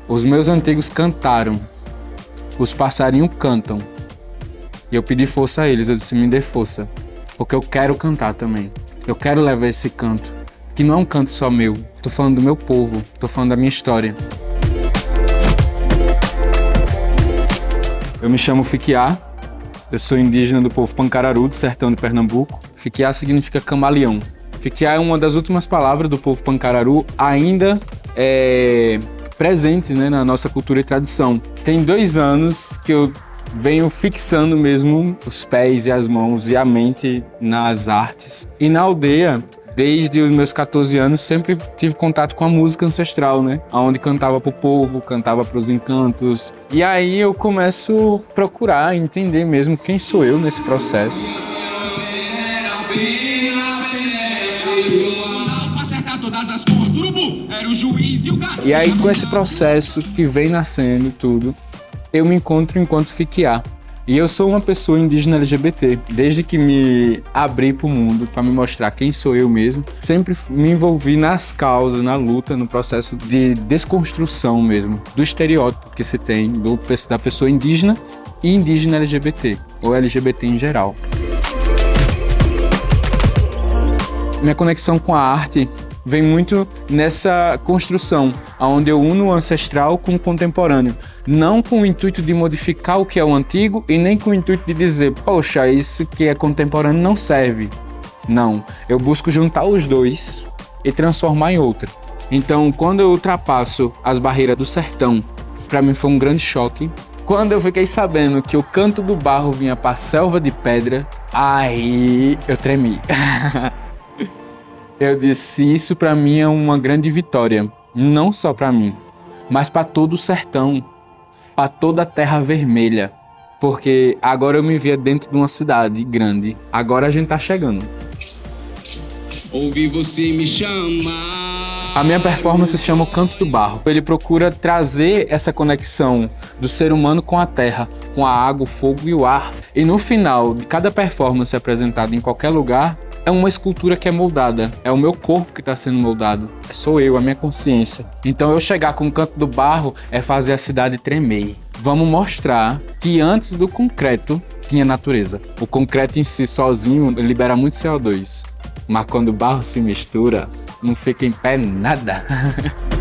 Os meus antigos cantaram, os passarinhos cantam. E eu pedi força a eles, eu disse, me dê força, porque eu quero cantar também. Eu quero levar esse canto, que não é um canto só meu. Tô falando do meu povo, tô falando da minha história. Eu me chamo Fiquiá, eu sou indígena do povo Pancararu, do sertão de Pernambuco. Fiquiá significa camaleão. Fiquiá é uma das últimas palavras do povo Pancararu ainda presentes, né, na nossa cultura e tradição. Tem 2 anos que eu venho fixando mesmo os pés e as mãos e a mente nas artes. E na aldeia, desde os meus 14 anos, sempre tive contato com a música ancestral, né? Onde cantava pro povo, cantava pros encantos. E aí eu começo a procurar entender mesmo quem sou eu nesse processo. E aí, com esse processo que vem nascendo tudo, eu me encontro enquanto Fiquiá. E eu sou uma pessoa indígena LGBT. Desde que me abri para o mundo, para me mostrar quem sou eu mesmo, sempre me envolvi nas causas, na luta, no processo de desconstrução mesmo, do estereótipo que se tem da pessoa indígena e indígena LGBT, ou LGBT em geral. Minha conexão com a arte vem muito nessa construção, onde eu uno o ancestral com o contemporâneo. Não com o intuito de modificar o que é o antigo e nem com o intuito de dizer, poxa, isso que é contemporâneo não serve. Não, eu busco juntar os dois e transformar em outra. Então, quando eu ultrapasso as barreiras do sertão, para mim foi um grande choque. Quando eu fiquei sabendo que o canto do barro vinha para a selva de pedra, aí eu tremi. Eu disse, isso para mim é uma grande vitória, não só para mim, mas para todo o sertão, para toda a terra vermelha, porque agora eu me via dentro de uma cidade grande, agora a gente tá chegando. Ouvi você me chamar. A minha performance se chama O Canto do Barro. Ele procura trazer essa conexão do ser humano com a terra, com a água, o fogo e o ar. E no final de cada performance apresentada em qualquer lugar, é uma escultura que é moldada, é o meu corpo que está sendo moldado, sou eu, a minha consciência. Então eu chegar com o Canto do Barro é fazer a cidade tremer. Vamos mostrar que antes do concreto tinha natureza. O concreto em si sozinho libera muito CO2, mas quando o barro se mistura, não fica em pé nada.